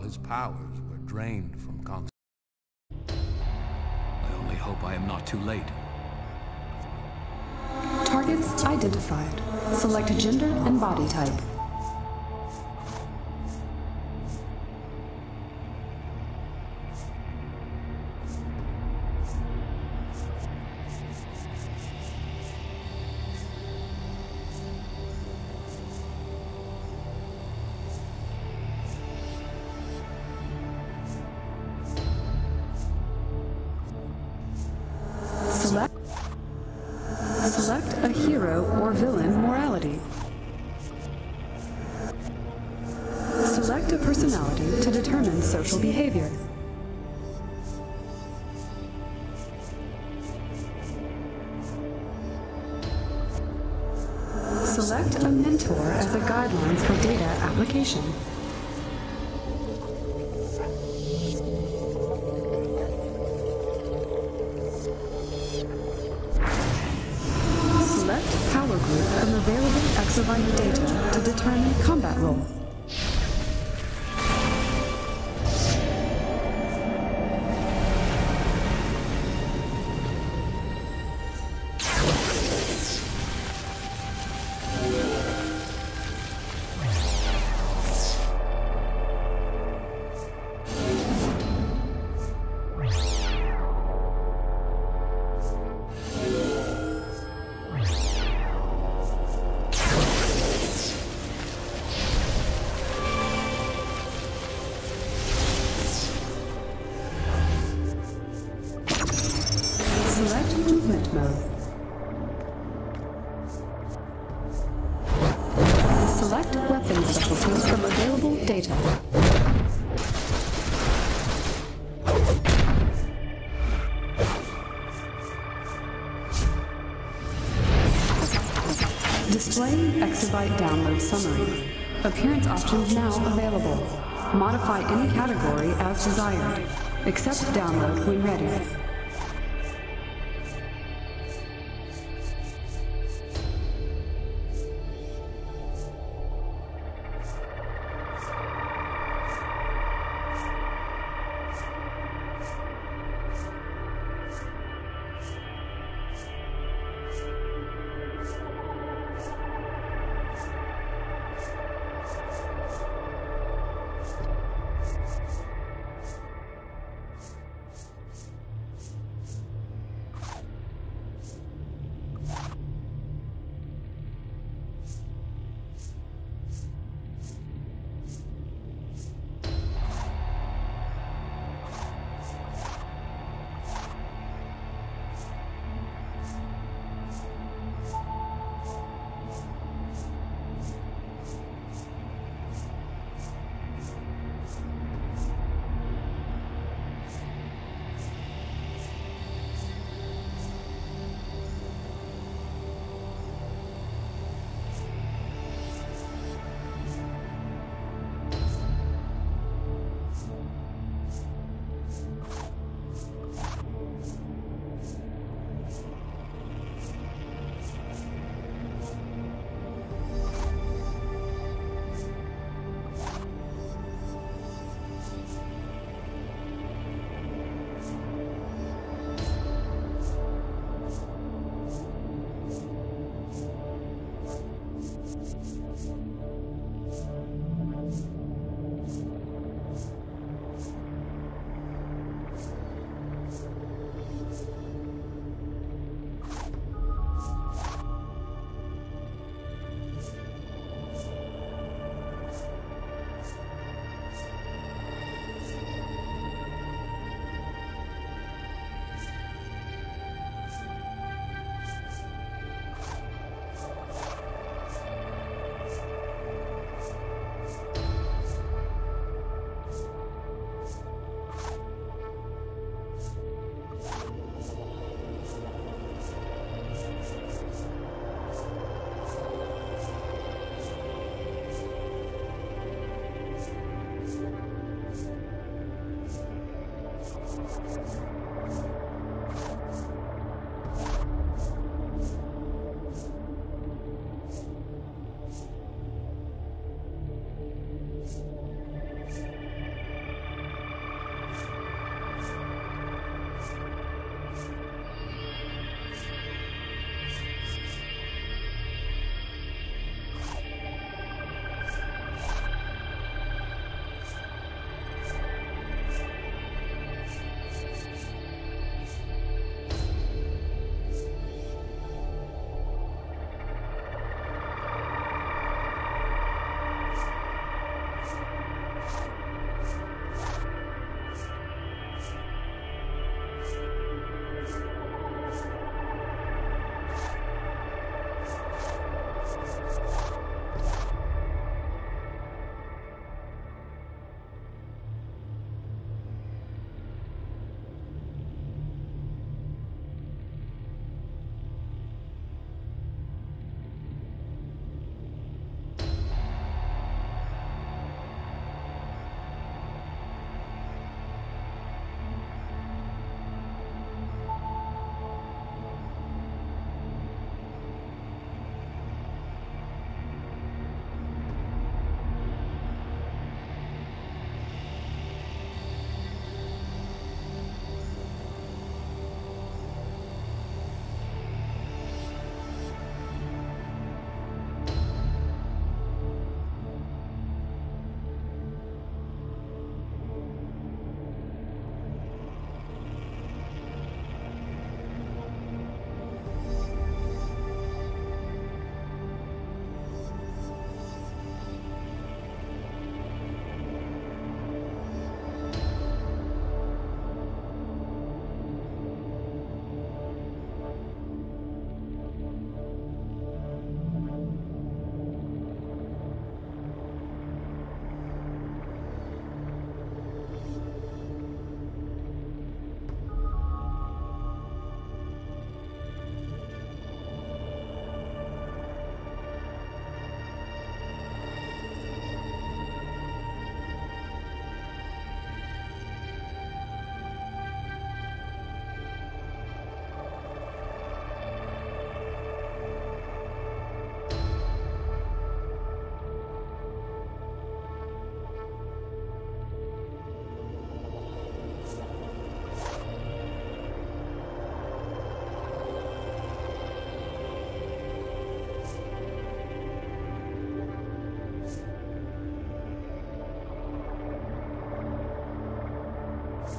his powers were drained from consciousness. I only hope I am not too late. Targets identified. Select gender and body type. Select a hero or villain morality. Select a personality to determine social behavior. Select a mentor as a guideline for data application. Select power group from available exobyte data to determine combat role. Select movement mode. Select weapon specialties from available data. Display exobyte download summary. Appearance options now available. Modify any category as desired. Accept download when ready.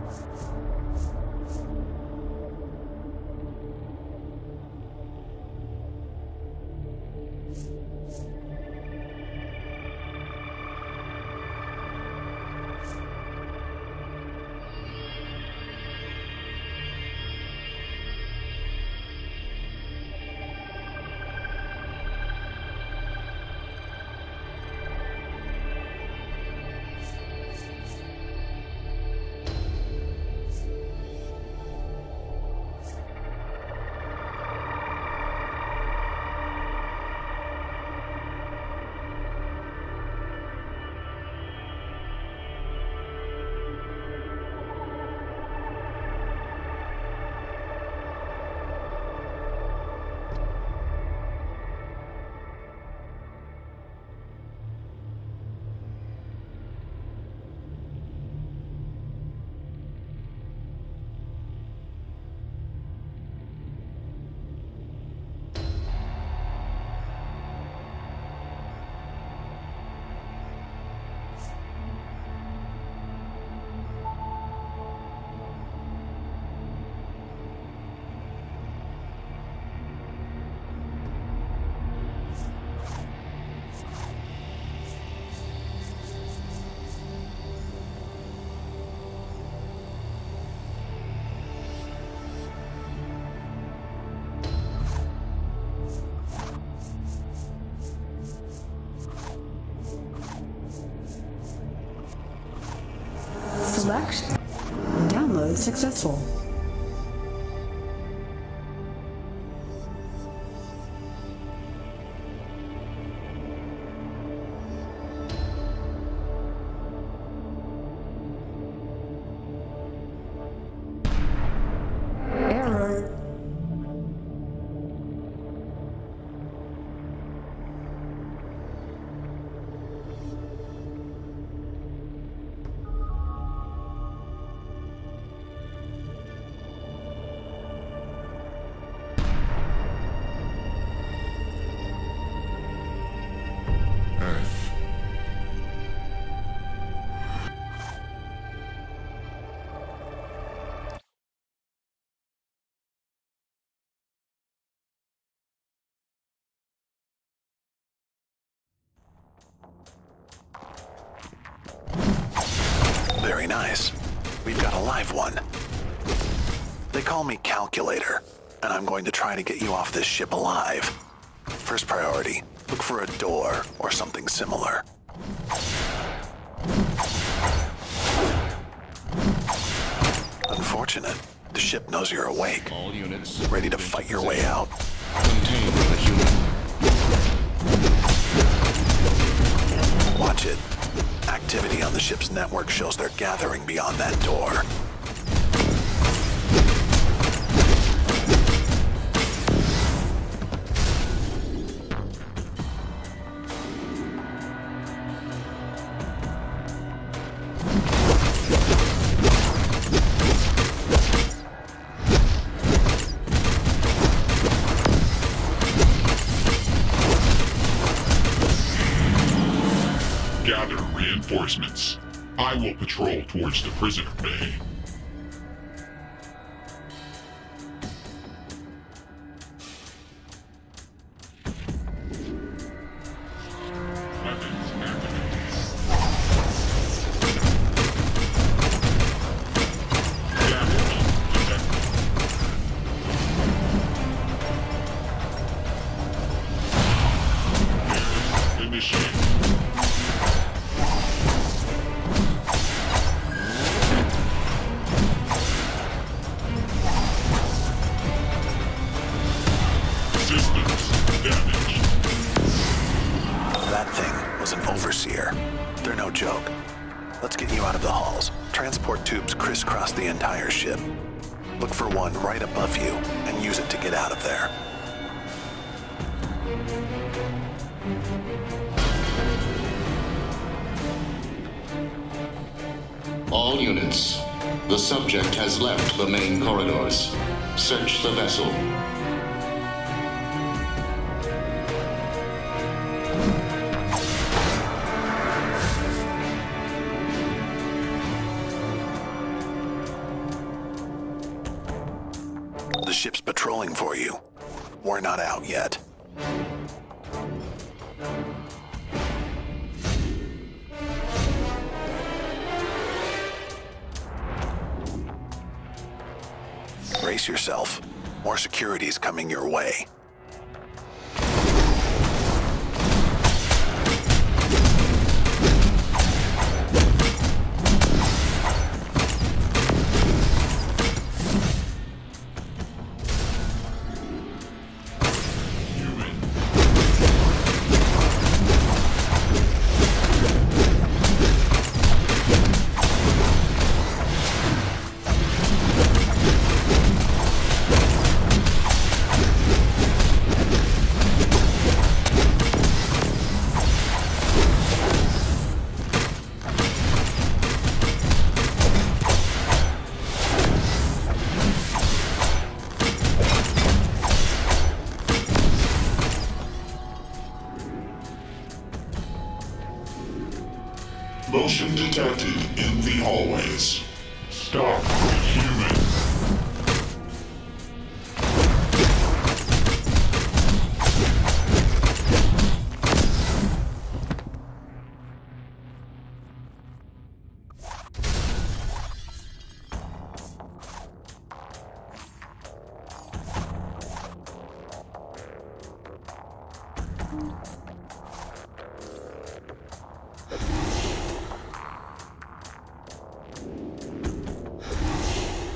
Select. Download successful. Error. Earth. Very nice. We've got a live one. They call me Calculator, and I'm going to try to get you off this ship alive. First priority, look for a door or something similar. Unfortunate. The ship knows you're awake, All units ready to fight your way out. contain the human. Watch it. Activity on the ship's network shows they're gathering beyond that door. Gather reinforcements. I will patrol towards the prisoner bay. Weapons activated. Damage detected. Initiate. That thing was an overseer. They're no joke. Let's get you out of the halls. Transport tubes crisscross the entire ship. Look for one right above you and use it to get out of there. All units. The subject has left the main corridors. Search the vessel. The ship's patrolling for you. We're not out yet. Brace yourself. More security's coming your way. Motion detected in the hallways. Stop, human.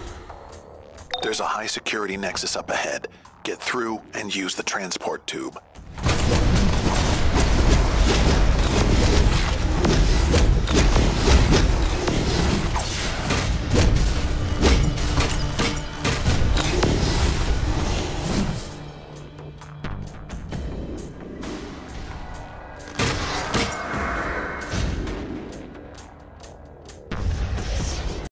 There's a high-security nexus up ahead. Get through and use the transport tube.